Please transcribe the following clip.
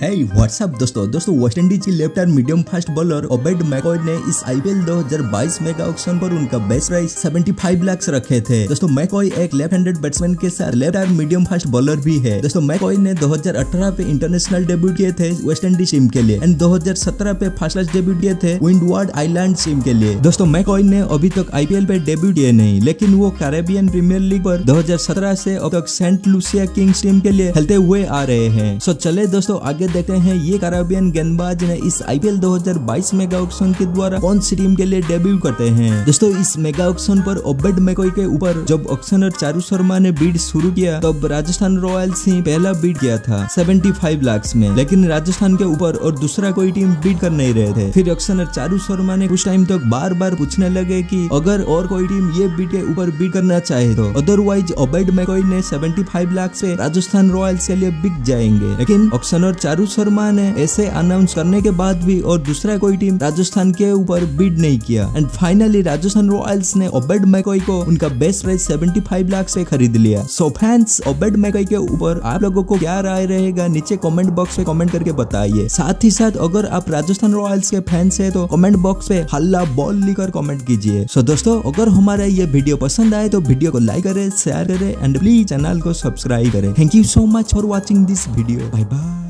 WhatsApp दोस्तों West Indies की left arm medium fast bowler Obed McCoy ने इस आईपीएल 2022 मेगा ऑक्शन पर उनका बेस्ट प्राइस 75 लाख रखे थे। दोस्तों मैकॉय एक लेफ्ट हैंडेड बैट्समैन के साथ left arm medium fast bowler भी है। दोस्तों मैकॉय ने 2018 पे इंटरनेशनल डेब्यू किए थे वेस्ट इंडीज टीम के लिए एंड 2017 पे फर्स्ट क्लास डेब्यू किए थे विंडवार्ड आइलैंड टीम के लिए। दोस्तों मैकॉय ने अभी तक आईपीएल पे डेब्यू किए नहीं, लेकिन वो कैरेबियन प्रीमियर लीग पर 2017 से अब तक सेंट लूसिया किंग्स टीम के लिए खेलते हुए आ रहे हैं। सो चले दोस्तों आगे देखते हैं ये कैरेबियन गेंदबाज ने इस आईपीएल 2022 मेगा ऑक्शन के द्वारा कौन सी टीम के लिए डेब्यू करते हैं। दोस्तों इस मेगा ऑक्शन पर ओबेड मैकॉय के ऊपर जब ऑक्शनर चारू शर्मा ने बीड शुरू किया तब राजस्थान रॉयल्स ही पहला बीड किया था 75 लाख में, लेकिन राजस्थान के ऊपर और दूसरा कोई टीम बीड कर नहीं रहे थे। फिर ऑक्शनर चारू शर्मा ने कुछ टाइम तक बार बार पूछने लगे कि अगर और कोई टीम ये बीड के ऊपर बीड करना चाहे तो अदरवाइज ओबेड मैकॉय ने 75 लाख से राजस्थान रॉयल्स के लिए बिक जाएंगे। लेकिन ऑक्शनर चारू शर्मा ने ऐसे अनाउंस करने के बाद भी और दूसरा कोई टीम राजस्थान के ऊपर बिड नहीं किया एंड फाइनली राजस्थान रॉयल्स ने ओबेड मैकॉय को उनका बेस्ट प्राइस 75 लाख से खरीद लिया। सो फैंस ओबेड मैकॉय के ऊपर आप लोगों को क्या राय रहेगा नीचे कमेंट बॉक्स में कमेंट करके बताइए। साथ ही साथ अगर आप राजस्थान रॉयल्स के फैंस है तो कमेंट बॉक्स पे हल्ला बॉल लिखकर कमेंट कीजिए। सो दोस्तों अगर हमारा ये वीडियो पसंद आए तो वीडियो को लाइक करें, शेयर करें एंड प्लीज चैनल को सब्सक्राइब करें। Thank you so much for watching this video. Bye bye.